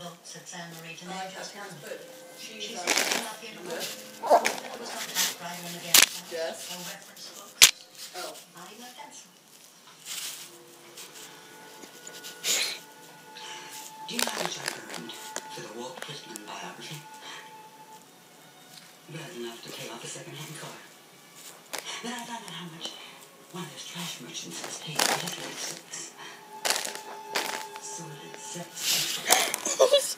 vote, said Sam Marie to I name just just one. put She cheese said on she came up here to it. work. There was no typewriter in the gas house. Yes. No reference books. Oh. Not even a pencil. Do you know how much I earned for the Walt Whitman biography? Barely enough to pay off a second-hand car. Then I found out how much one of those trash merchants was paid for his late sex. Sordid sex.